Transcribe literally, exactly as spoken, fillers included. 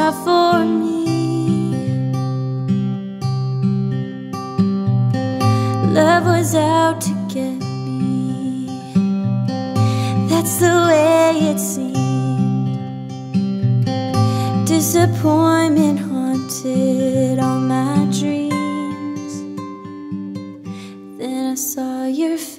not for me. Love was out to get me. That's the way it seemed. Disappointment haunted all my dreams. Then I saw your face.